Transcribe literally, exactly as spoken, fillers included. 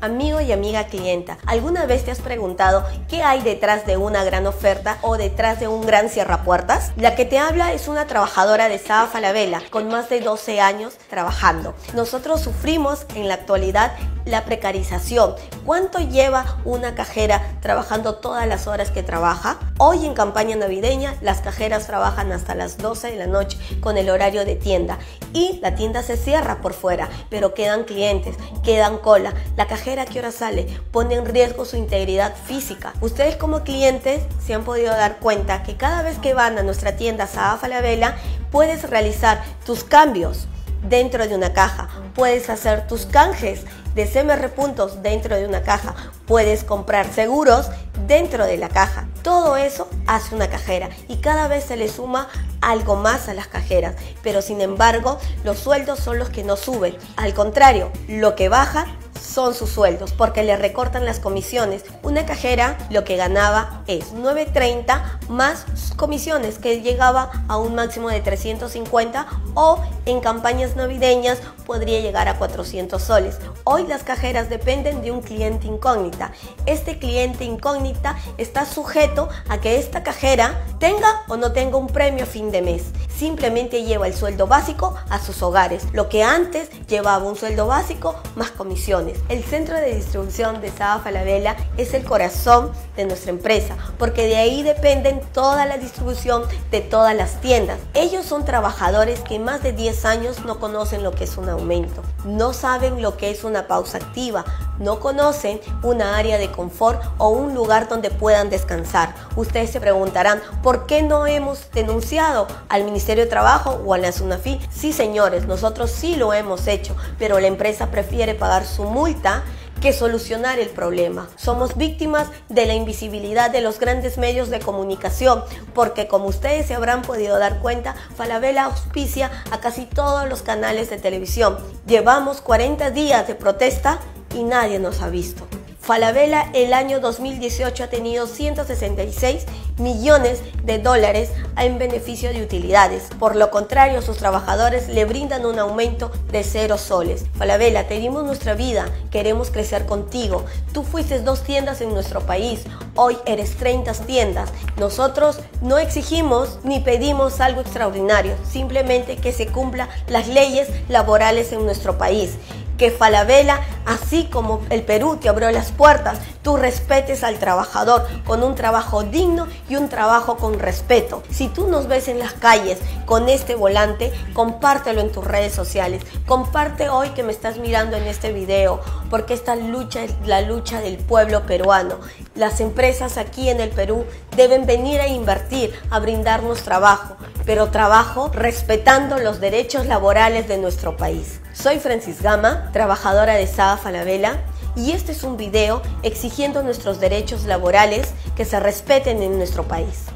Amigo y amiga clienta, ¿alguna vez te has preguntado qué hay detrás de una gran oferta o detrás de un gran cierrapuertas? La que te habla es una trabajadora de Saga Falabella con más de doce años trabajando. Nosotros sufrimos en la actualidad la precarización. ¿Cuánto lleva una cajera trabajando todas las horas que trabaja? Hoy en campaña navideña las cajeras trabajan hasta las doce de la noche con el horario de tienda y la tienda se cierra por fuera, pero quedan clientes, quedan cola. La cajera ¿a qué hora sale? Pone en riesgo su integridad física. Ustedes como clientes se han podido dar cuenta que cada vez que van a nuestra tienda Saga Falabella puedes realizar tus cambios dentro de una caja, puedes hacer tus canjes de C M R puntos dentro de una caja, puedes comprar seguros dentro de la caja. Todo eso hace una cajera y cada vez se le suma algo más a las cajeras, pero sin embargo los sueldos son los que no suben. Al contrario, lo que baja son sus sueldos porque le recortan las comisiones. Una cajera lo que ganaba es nueve treinta más sus comisiones, que llegaba a un máximo de trescientos cincuenta, o en campañas navideñas podría llegar a cuatrocientos soles. Hoy las cajeras dependen de un cliente incógnita. Este cliente incógnita está sujeto a que esta cajera tenga o no tenga un premio a fin de mes. Simplemente lleva el sueldo básico a sus hogares, lo que antes llevaba un sueldo básico más comisiones. El centro de distribución de Saga Falabella es el corazón de nuestra empresa, porque de ahí dependen toda la distribución de todas las tiendas. Ellos son trabajadores que más de diez años no conocen lo que es un aumento, no saben lo que es una pausa activa, no conocen una área de confort o un lugar donde puedan descansar. Ustedes se preguntarán, ¿por qué no hemos denunciado al Ministerio de Trabajo o a la SUNAFI? Sí, señores, nosotros sí lo hemos hecho, pero la empresa prefiere pagar su multa que solucionar el problema. Somos víctimas de la invisibilidad de los grandes medios de comunicación, porque como ustedes se habrán podido dar cuenta, Falabella auspicia a casi todos los canales de televisión. Llevamos cuarenta días de protesta y nadie nos ha visto. Falabella el año dos mil dieciocho ha tenido ciento sesenta y seis millones de dólares en beneficio de utilidades. Por lo contrario, sus trabajadores le brindan un aumento de cero soles. Falabella, te dimos nuestra vida, queremos crecer contigo. Tú fuiste dos tiendas en nuestro país, hoy eres treinta tiendas. Nosotros no exigimos ni pedimos algo extraordinario, simplemente que se cumplan las leyes laborales en nuestro país. Que Falabella, así como el Perú te abrió las puertas, tú respetes al trabajador con un trabajo digno y un trabajo con respeto. Si tú nos ves en las calles con este volante, compártelo en tus redes sociales. Comparte hoy que me estás mirando en este video, porque esta lucha es la lucha del pueblo peruano. Las empresas aquí en el Perú deben venir a invertir, a brindarnos trabajo, pero trabajo respetando los derechos laborales de nuestro país. Soy Francis Gama, trabajadora de Saga Falabella, y este es un video exigiendo nuestros derechos laborales que se respeten en nuestro país.